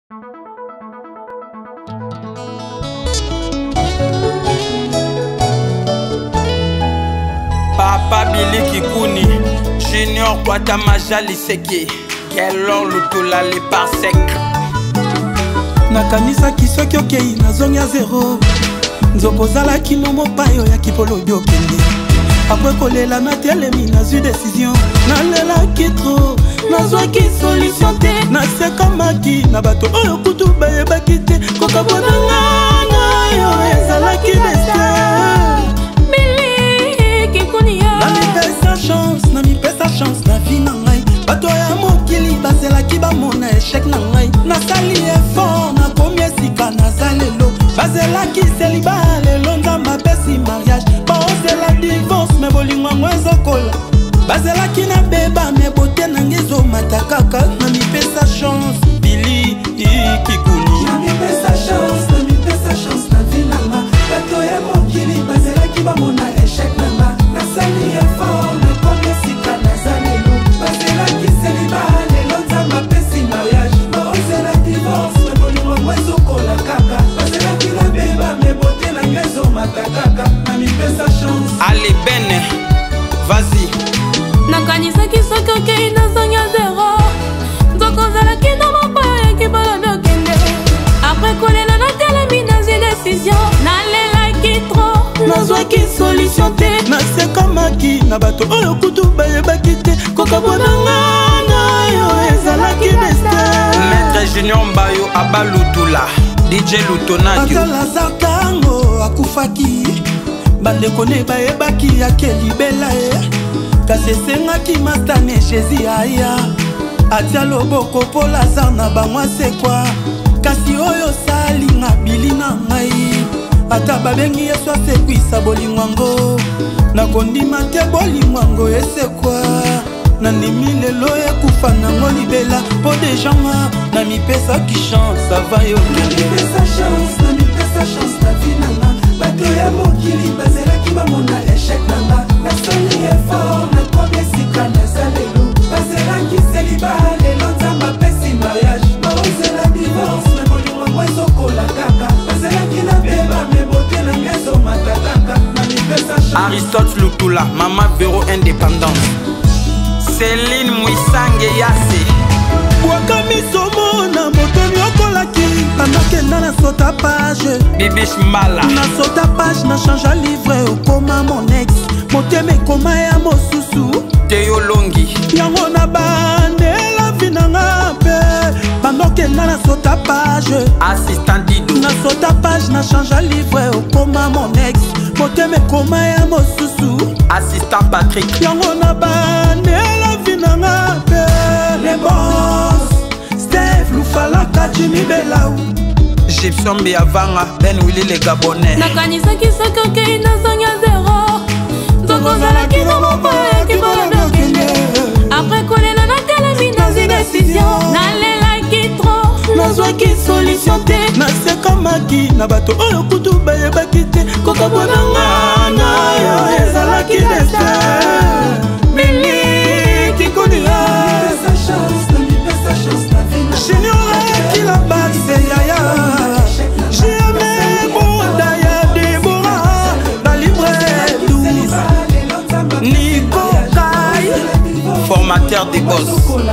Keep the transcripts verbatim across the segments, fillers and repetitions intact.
Papa Billy Kikuni, Junior Kwata Majali Seki, Kelor Lutola les par sec. Nakanisa kisoki okei na zongi ya zero. Nzokozala kino mopayo ya kipolo biokende. Après kolela na telemi na zu décision. Nalela kitro, nazwaki solution te. Nasekamaki na bato oyo kutu bayebaki te. Kokabona ngana yo ezalaki destin. Billy Kikuni ya na mi pesa chance, na mi pesa chance na vie na ngai. Bato ya mokili bazelaki bamona échec na ngai. Nasali effort na komi esika nazalelo. Bazelaki celiba lelo nzamba pesi mariage. Baozela divorce me bolingo yango ezokola. Bazelaki na beba me bote nange ezomata kaka. Na mi pesa chance Billy Kikuni. Na mi pesa chance, na mi pesa chance na vie na nga. Bato ya mokili bazelaki bamona échec na nga. Nasali effort na komi esika nazalelo. Bazelaki celiba lelo nzamba pesi mariage. Baozela divorce me bolingo yango ezokola kaka. Bazelaki na beba me bote nange ezomata kaka. Na mi pesa chance. Allez Ben, vas-y. Nakanisaki soki okei na zongi ya zero. Nzokozalaki na mopaya ya kibolo biokende. Après kolela na telemi na zwi décision. Nalelaki tro, nazwaki solution te. Nasekamaki na bato oyo kutu bayebaki te. Kokabona ngana yo ezalaki destin. Maître Junior Mbayo Abalutula, D J Lutonadio. Lazar Kango akufaki. Bandeko ne bayebaki akeli bela e. Kasi esengaki mastane Jésus aya. Atia loboko po Lazar na bangwa sekwa. Kasi oyo salinga Billy na ngai. Ata babengi yesu asekwisa bolingwango. Nakondima te bolingwango esekwa. Nandimi lelo ekufa nango libela. Po de janga na mipesa ki chance ça va yo. Na mi pesa chance, na mi pesa chance na vie na nga. Bato ya mokili bazelaki bamona échec na nga. Nasali effort na komi esika nazalelo. Bazelaki celiba lelo nzamba pesi mariage. Baozela divorce me bolingo yango ezokola kaka. Bazelaki na beba me bote nange ezomata kaka. Na mi pesa chance. Aristote Lutula, Mama Vero Indépendance. Céline Mwisange Yase. Wakami somo na moto nyokolaki. Anakenda na sota page. Bibish Mbala. Na sota page na change livre okoma mon ex. Moteme koma ya mosusu. Teo Longi. Yango na bande la vinanga pe. Bandokenda na sota page. Assistant Dido. Na sota page na change livre okoma mon ex. Moteme koma ya mosusu. Assistant Patrick. Yango na bande la vinanga pe. Les boss Steve Lufalaka Jimmy Belau. Gibson Biavanga, Ben Willy les Gabonais. nakanisaki soki okei na zongi ya zero. Nzokozalaki na mopaya ya kibolo biokende. Après kolela na telemi na zwi décision. Nalelaki tro, nazwaki solution te. Nasekamaki na bato oyo kutu bayebaki te. Kokabona ngana yo ezalaki destin. Billy Kikuni ya Pesa chance, na mi pesa chance na vie na nga. Junior akila base yaya. Jamais bonda ya Deborah. Na libre douze Nico Kai. Formateur des boss.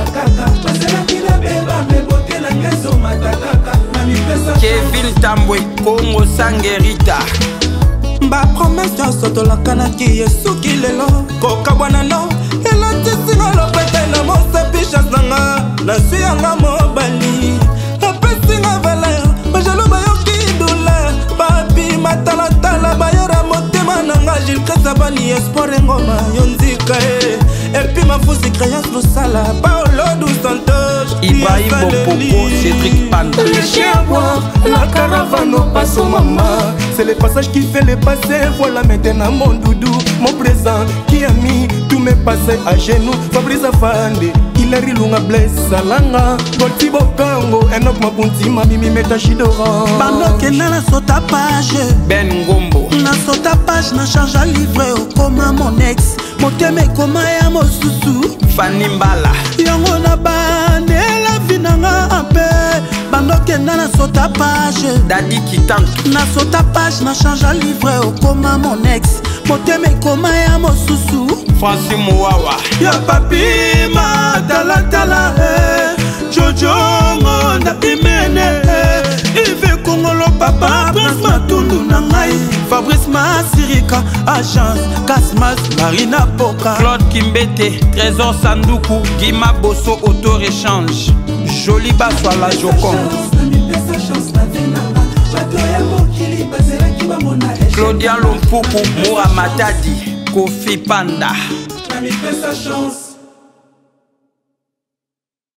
Kevin Tambwe, Congo Sangerita. Mba promesse ya sotolakanaki esuki lelo. Kokabwana no elatisinga lopete na mosepi chance nanga. Naswi yanga mobali apesinga valeur. Bajalo bayoki douleur. Babi matalatala bayera motema nanga. Gilles Kasabani espoir engoma yonzika e. Epi mafusi créance lusala Paolo dos Santos. Ibrahim Bopopo, Cédric Panda. Le chien boit, la caravane au passe au maman. C'est le passage qui fait le passé. Voilà maintenant mon doudou, mon présent qui a mis tous mes passés à genoux. Fabrice Afande, Hilary Lunga Blaise Salanga. Golti Bokango, Enoch Mabunti, Mimi Metachidora. Bandoke na la sota page. Ben Ngombo. Na sota page, na charge à livrer au coma mon ex. Moteme koma ya mosusu. Fanny Mbala. Yango na bande la vinanga ape. Bandoke nakenda na sota page Dadi Kitanto na sota page na change livre okoma mon ex motema ekoma ya mosusu Francis Mouawa ya papi matalatala jojongo na imene Ive Kongolo papa Prince Matundu na ngai Fabrice Masirika Agence Kasmas Marina Poka Claude Kimbete Trésor Sanduku Guima Bosso Auto-Rechange Joli Basso à la Joconde Claudia Lompuku Moura Matadi Kofi Panda Nami pesa chance